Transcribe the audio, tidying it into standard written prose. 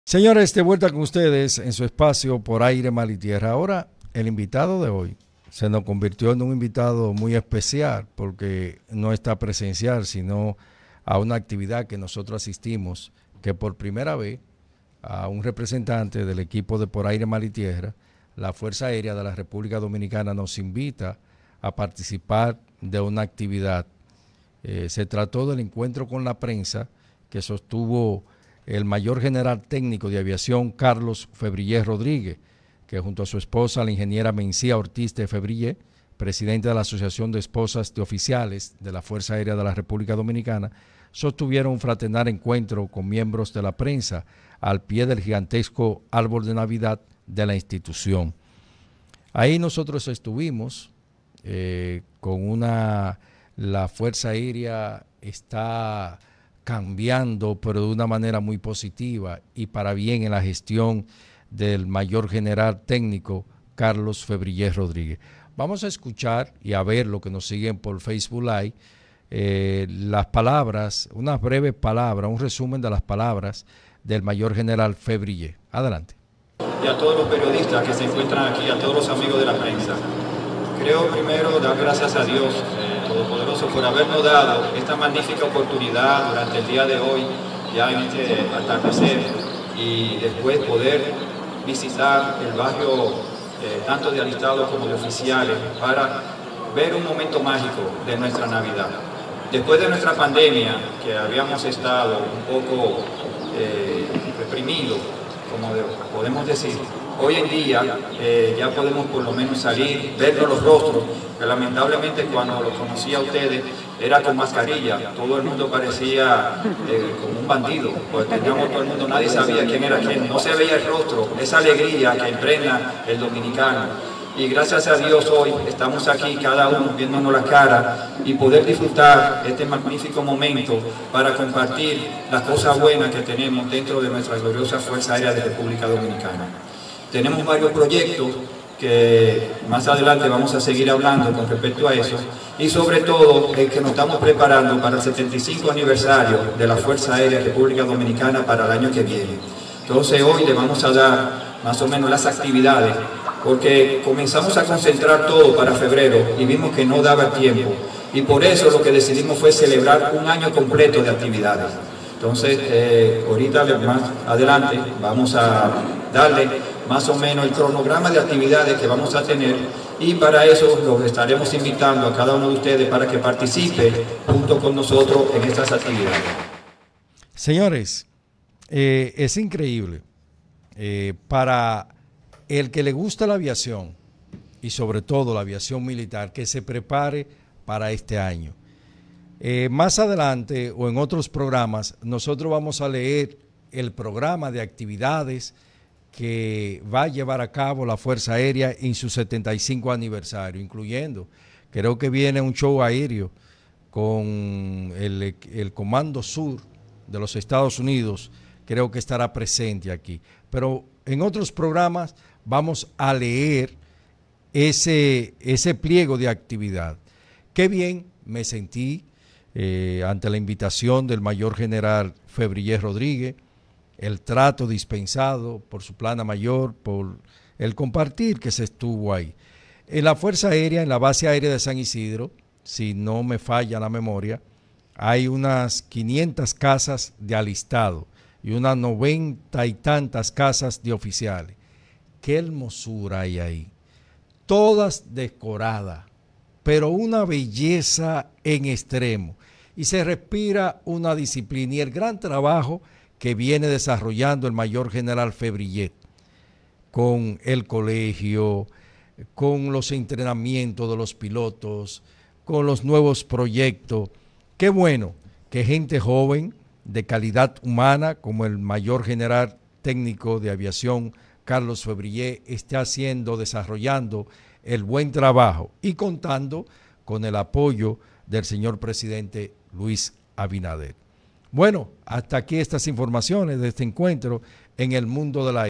Señores, de vuelta con ustedes en su espacio Por Aire, Mar y Tierra. Ahora, el invitado de hoy se nos convirtió en un invitado muy especial porque no está presencial, sino a una actividad que nosotros asistimos, que por primera vez a un representante del equipo de Por Aire, Mar y Tierra, la Fuerza Aérea de la República Dominicana nos invita a participar de una actividad. Se trató del encuentro con la prensa que sostuvo el mayor general técnico de aviación Carlos Febrillé Rodríguez, que junto a su esposa, la ingeniera Mencía Ortiz de Febrillé, presidente de la Asociación de Esposas de Oficiales de la Fuerza Aérea de la República Dominicana, sostuvieron un fraternal encuentro con miembros de la prensa al pie del gigantesco árbol de Navidad de la institución. Ahí nosotros estuvimos la Fuerza Aérea está cambiando, pero de una manera muy positiva y para bien en la gestión del mayor general técnico Carlos Febrillé Rodríguez. Vamos a escuchar y a ver lo que nos siguen por Facebook Live, las palabras, unas breves palabras, un resumen de las palabras del mayor general Febrillé. Adelante. Y a todos los periodistas que se encuentran aquí, a todos los amigos de la prensa. Creo primero dar gracias a Dios Todopoderoso por habernos dado esta magnífica oportunidad durante el día de hoy, ya en este atardecer, y después poder visitar el barrio tanto de alistados como de oficiales para ver un momento mágico de nuestra Navidad. Después de nuestra pandemia, que habíamos estado un poco reprimidos, como podemos decir, hoy en día ya podemos por lo menos salir, vernos los rostros, que lamentablemente cuando los conocí a ustedes era con mascarilla, todo el mundo parecía como un bandido, porque teníamos todo el mundo, nadie sabía quién era quién, no se veía el rostro, esa alegría que impregna el dominicano. Y gracias a Dios hoy estamos aquí cada uno viéndonos la cara y poder disfrutar este magnífico momento para compartir las cosas buenas que tenemos dentro de nuestra gloriosa Fuerza Aérea de República Dominicana. Tenemos varios proyectos que más adelante vamos a seguir hablando con respecto a eso, y sobre todo el que nos estamos preparando para el 75 aniversario de la Fuerza Aérea de República Dominicana para el año que viene. Entonces hoy le vamos a dar más o menos las actividades, porque comenzamos a concentrar todo para febrero y vimos que no daba tiempo, y por eso lo que decidimos fue celebrar un año completo de actividades. Entonces ahorita más adelante vamos a darle más o menos el cronograma de actividades que vamos a tener, y para eso los estaremos invitando a cada uno de ustedes para que participe junto con nosotros en estas actividades. Señores, es increíble para el que le gusta la aviación y sobre todo la aviación militar, que se prepare para este año. Más adelante o en otros programas nosotros vamos a leer el programa de actividades que va a llevar a cabo la Fuerza Aérea en su 75 aniversario, incluyendo, creo que viene un show aéreo con el Comando Sur de los Estados Unidos, creo que estará presente aquí. Pero en otros programas vamos a leer ese pliego de actividad. Qué bien me sentí ante la invitación del mayor general Febrillé Rodríguez, el trato dispensado por su plana mayor, por el compartir que se estuvo ahí. En la Fuerza Aérea, en la base aérea de San Isidro, si no me falla la memoria, hay unas 500 casas de alistado y unas 90 y tantas casas de oficiales. Qué hermosura hay ahí. Todas decoradas, pero una belleza en extremo. Y se respira una disciplina y el gran trabajo que viene desarrollando el mayor general Febrillé con el colegio, con los entrenamientos de los pilotos, con los nuevos proyectos. Qué bueno que gente joven de calidad humana como el mayor general técnico de aviación Carlos Febrillé esté desarrollando el buen trabajo y contando con el apoyo del señor presidente Luis Abinader. Bueno, hasta aquí estas informaciones de este encuentro en el mundo de la